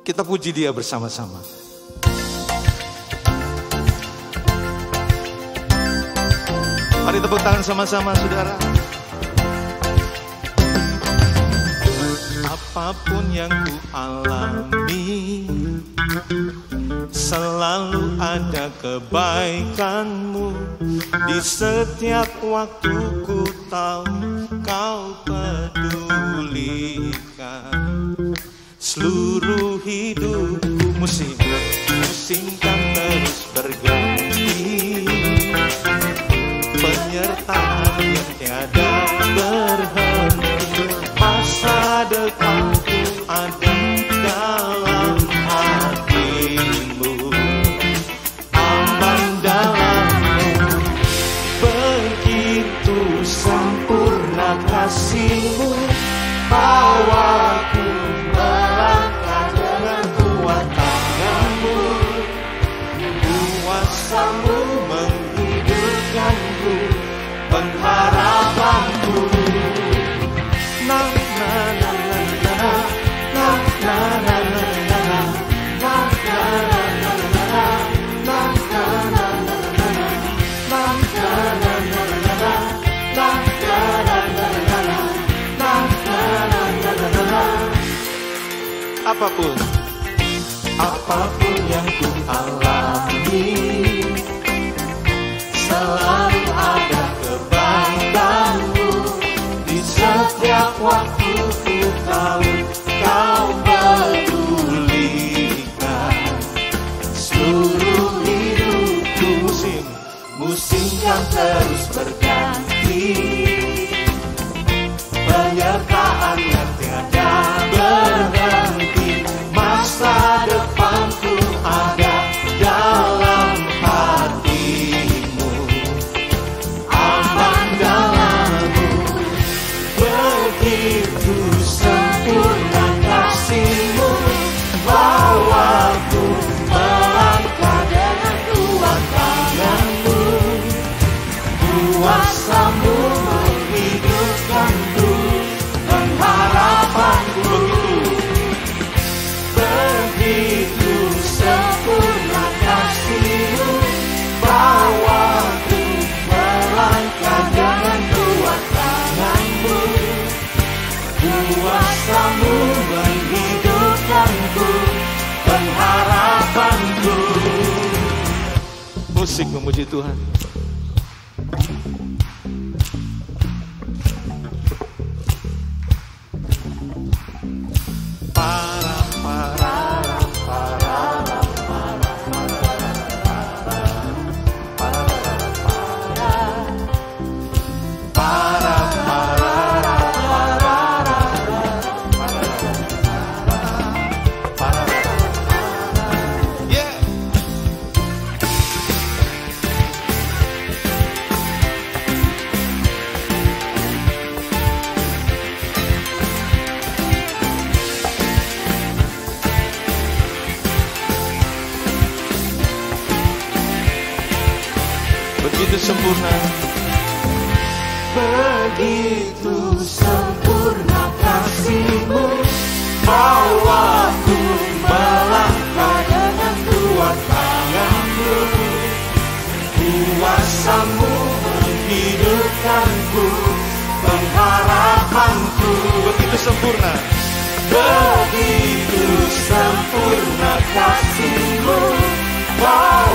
Kita puji Dia bersama-sama. Mari tepuk tangan sama-sama, saudara. Apapun yang ku alami, selalu ada kebaikan-Mu. Di setiap waktu ku tahu Kau pedulikan. Seluruh hidupku musim kan terus berganti, penyertaan yang tiada berhenti. Masa depanku ada dalam hati-Mu, aman dalam-Mu. Begitu sempurna kasih-Mu, bawaku melangkah dengan kuat tangan-Mu. Kuasa-Mu menghidupkanku, pengharapanku. Na na na na na na na na na na na apapun yang ku alami, selalu ada kebaikan-Mu. Di setiap waktu ku tahu Kau pedulikan. Seluruh hidupku musim yang terus berganti, penyertaan yang tiada berhenti. Masa depanku ada dalam hati-Mu, aman dalam-Mu. Begitu sempurna kasih-Mu, bawaku melangkah dengan kuat tangan-Mu. Kuasa-Mu menghidupkanku, pengharapanku. Begitu sempurna kasih-Mu, bawaku melangkah dengan kuat tangan-Mu. Kuasa-Mu menghidupkanku, pengharapanku. Musik memuji Tuhan. Begitu sempurna, begitu sempurna kasih-Mu, bawaku melangkah dengan kuat tangan-Mu. Kuasa-Mu menghidupkanku, pengharapanku. Begitu sempurna, begitu sempurna kasih-Mu, bawaku